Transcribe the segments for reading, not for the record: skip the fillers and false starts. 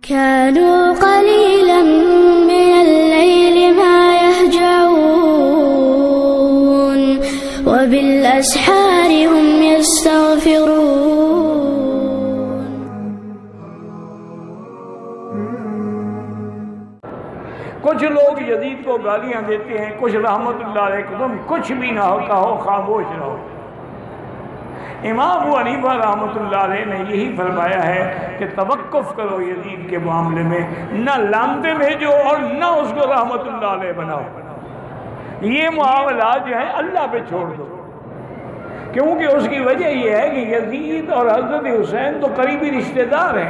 كانوا قليلا من الليل ما يهجعون وبالأسحار هم يستغفرون. کچھ لوگ یزید کو گالیاں دیتے ہیں، کچھ رحمت اللہ علیہ کو تم کچھ بھی نہ ہو کہو، خاموش رہو۔ امام ابو حنیفہ رحمۃ اللہ علیہ نے یہی فرمایا ہے کہ توقف کرو یزید کے معاملے میں، نہ لانتے بھیجو اور نہ اس کو رحمت اللہ علیہ بناؤ۔ یہ معاملات جو ہیں اللہ پہ چھوڑ دو، کیونکہ اس کی وجہ یہ ہے کہ یزید اور حضرت حسین تو قریبی رشتہ دار ہیں۔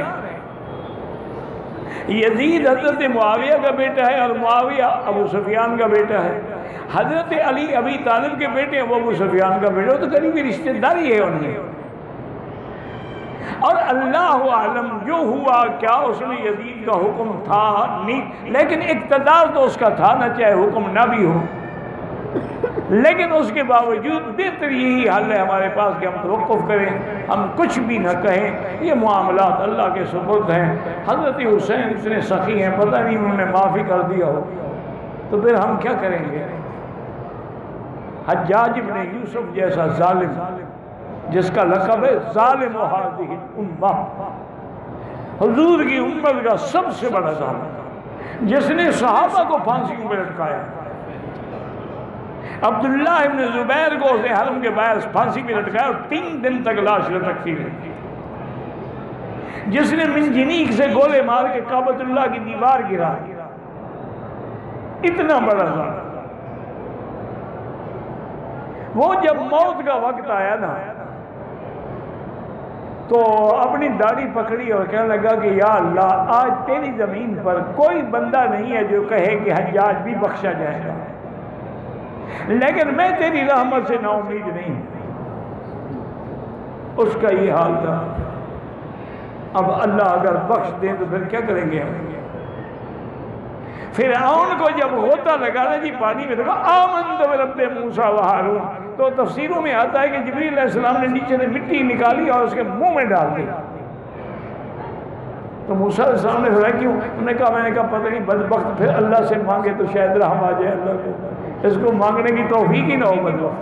یزید حضرت معاویہ کا بیٹا ہے اور معاویہ ابو سفیان کا بیٹا ہے۔ حضرت علی ابی طالب کے بیٹے ہیں، وہ ابو سفیان کا بیٹا، وہ تو قریبی رشتہ داری ہے انہیں۔ اور اللہ عالم جو ہوا کیا اس میں یزید کا حکم تھا نہیں، لیکن اقتدار تو اس کا تھا نہ، چاہے حکم نہ بھی ہو۔ لیکن اس کے باوجود بہتر یہی حل ہے ہمارے پاس کہ ہم توقف کریں، ہم کچھ بھی نہ کہیں۔ یہ معاملات اللہ کے سپرد ہیں۔ حضرت حسین اتنے سخی ہیں، پتہ نہیں انہوں نے معافی کر دیا ہو تو پھر ہم کیا کریں گے؟ حجاج ابن یوسف جیسا ظالم، جس کا لقب ہے ظالم و ہذہ الامہ، حضور کی امت کا سب سے بڑا ظالم، جس نے صحابہ کو پھانسیوں پہ لٹکایا۔ عبداللہ ابن زبیر کو اس نے حرم کے باعث پھانسی پہ لٹکایا اور 3 دن تک لاش لٹکتی رہی۔ جس نے منجنیق سے گولے مار کے کعبۃ اللہ کی دیوار گرا، اتنا بڑا ظالم۔ وہ جب موت کا وقت آیا نا تو اپنی داڑھی پکڑی اور کہنے لگا کہ یا اللہ، آج تیری زمین پر کوئی بندہ نہیں ہے جو کہے کہ حجاج بھی بخشا جائے گا، لیکن میں تیری رحمت سے نا امید نہیں ہوں۔ اس کا یہ حال تھا۔ اب اللہ اگر بخش دیں تو پھر کیا کریں گے ہم؟ فرعون کو جب غوطہ لگانا جی پانی میں دیکھا آمنت برب موسیٰ و ہارون، تو تفسیروں میں آتا ہے کہ جبریل علیہ السلام نے نیچے سے مٹی نکالی اور اس کے منہ میں ڈال دی۔ تو موسیٰ علیہ السلام نے فرمایا کیوں؟ انہوں نے کہا، میں نے کہا پتہ نہیں بدبخت پھر اللہ سے مانگے تو شاید رحم آ جائے اللہ کو، اس کو مانگنے کی توفیق ہی نہ ہو بدبخت۔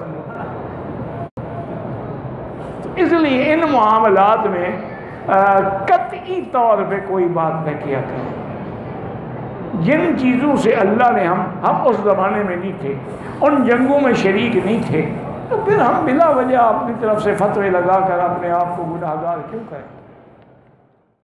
تو اس لیے ان معاملات میں قطعی طور پہ کوئی بات نہ کیا کریں۔ جن چیزوں سے اللہ نے ہم اس زمانے میں نہیں تھے، ان جنگوں میں شریک نہیں تھے، تو پھر ہم بلا وجہ اپنی طرف سے فتوے لگا کر اپنے آپ کو گناہگار کیوں کریں؟